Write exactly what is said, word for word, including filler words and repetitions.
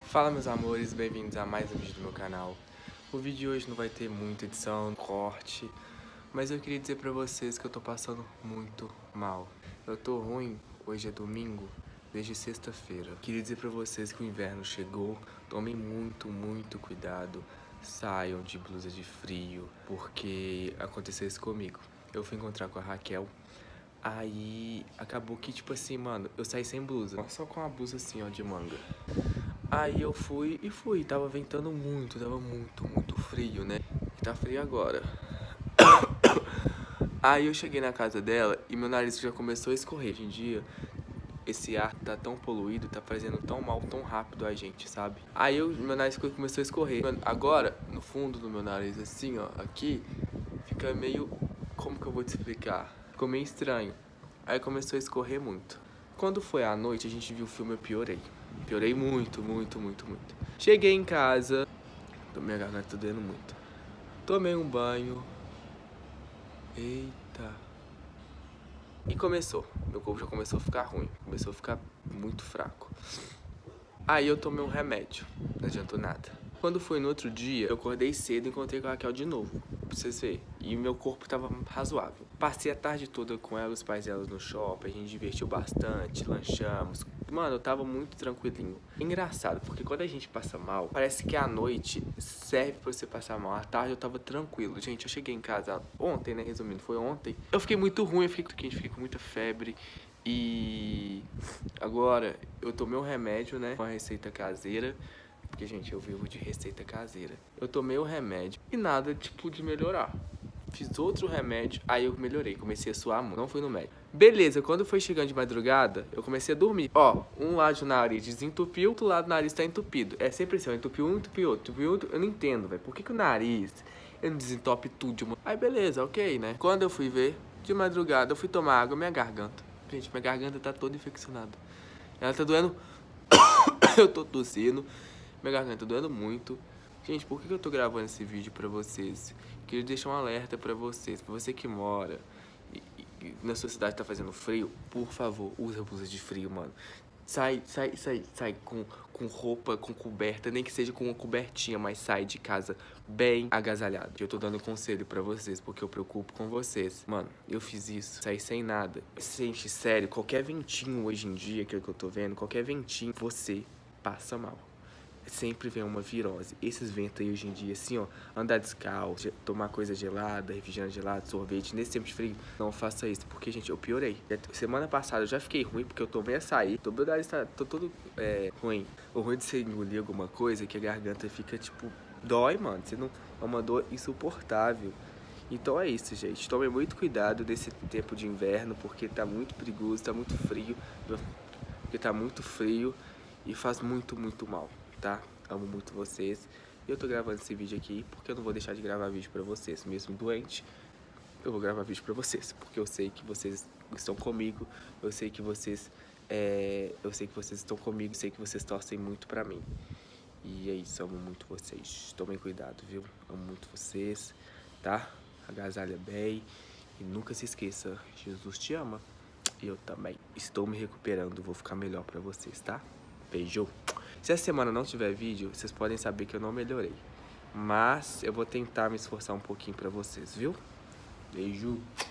Fala meus amores, bem-vindos a mais um vídeo do meu canal. O vídeo de hoje não vai ter muita edição, corte, mas eu queria dizer pra vocês que eu tô passando muito mal. Eu tô ruim, hoje é domingo, desde sexta-feira. Queria dizer pra vocês que o inverno chegou, tomem muito, muito cuidado, saiam de blusa de frio, porque aconteceu isso comigo. Eu fui encontrar com a Raquel, aí acabou que tipo assim, mano, eu saí sem blusa, só com a blusa assim ó, de manga. Aí eu fui e fui, tava ventando muito, tava muito, muito frio, né? E tá frio agora. Aí eu cheguei na casa dela e meu nariz já começou a escorrer. Hoje em dia, esse ar tá tão poluído, tá fazendo tão mal, tão rápido a gente, sabe? Aí eu, meu nariz começou a escorrer. Agora, no fundo do meu nariz, assim, ó, aqui, fica meio... Como que eu vou te explicar? Ficou meio estranho. Aí começou a escorrer muito. Quando foi à noite, a gente viu o filme, eu piorei. Piorei muito, muito, muito, muito. Cheguei em casa, minha garganta tá doendo muito. Tomei um banho. Eita. E começou. Meu corpo já começou a ficar ruim. Começou a ficar muito fraco. Aí eu tomei um remédio. Não adiantou nada. Quando foi no outro dia, eu acordei cedo e encontrei com a Raquel de novo. Pra vocês verem. E meu corpo tava razoável. Passei a tarde toda com ela, os pais dela no shopping. A gente divertiu bastante, lanchamos. Mano, eu tava muito tranquilinho. Engraçado, porque quando a gente passa mal, parece que a noite serve pra você passar mal. À tarde eu tava tranquilo. Gente, eu cheguei em casa ontem, né? Resumindo, foi ontem. Eu fiquei muito ruim, eu fiquei, eu fiquei com muita febre. E agora eu tomei um remédio, né? Uma receita caseira. Porque, gente, eu vivo de receita caseira. Eu tomei o remédio e nada, tipo, de melhorar. Fiz outro remédio, aí eu melhorei. Comecei a suar muito, não fui no médico. Beleza, quando foi chegando de madrugada, eu comecei a dormir. Ó, um lado do nariz desentupiu, outro lado do nariz tá entupido. É sempre assim, ó, entupiu um, entupiu outro, entupiu outro. Eu não entendo, velho. Por que que o nariz, ele não desentope tudo de uma... Aí, beleza, ok, né? Quando eu fui ver, de madrugada, eu fui tomar água, minha garganta. Gente, minha garganta tá toda infeccionada. Ela tá doendo... eu tô tossindo. Minha garganta tá doendo muito. Gente, por que eu tô gravando esse vídeo pra vocês? Queria deixar um alerta pra vocês. Pra você que mora e, e na sua cidade tá fazendo frio, por favor, usa blusa de frio, mano. Sai, sai, sai, sai com, com roupa, com coberta, nem que seja com uma cobertinha, mas sai de casa bem agasalhado. Eu tô dando um conselho pra vocês, porque eu preocupo com vocês. Mano, eu fiz isso, saí sem nada. Gente, sério, qualquer ventinho hoje em dia, que é o que eu tô vendo, qualquer ventinho, você passa mal. Sempre vem uma virose. Esses ventos aí hoje em dia, assim, ó, andar descalço, tomar coisa gelada, refrigerante gelado, sorvete, nesse tempo de frio, não faça isso, porque, gente, eu piorei. Semana passada eu já fiquei ruim, porque eu tomei açaí, tô, tá, tô todo é, ruim. O ruim de você engolir alguma coisa é que a garganta fica, tipo, dói, mano. Você não, é uma dor insuportável. Então é isso, gente. Tome muito cuidado nesse tempo de inverno, porque tá muito perigoso, tá muito frio, porque tá muito frio e faz muito, muito mal. Tá? Amo muito vocês. E eu tô gravando esse vídeo aqui porque eu não vou deixar de gravar vídeo pra vocês. Mesmo doente, eu vou gravar vídeo pra vocês. Porque eu sei que vocês estão comigo. Eu sei que vocês... É, eu sei que vocês estão comigo. Eu sei que vocês torcem muito pra mim. E é isso, amo muito vocês. Tomem cuidado, viu? Amo muito vocês, tá? Agasalha bem. E nunca se esqueça, Jesus te ama. E eu também. Estou me recuperando. Vou ficar melhor pra vocês, tá? Beijo! Se essa semana não tiver vídeo, vocês podem saber que eu não melhorei. Mas eu vou tentar me esforçar um pouquinho pra vocês, viu? Beijo!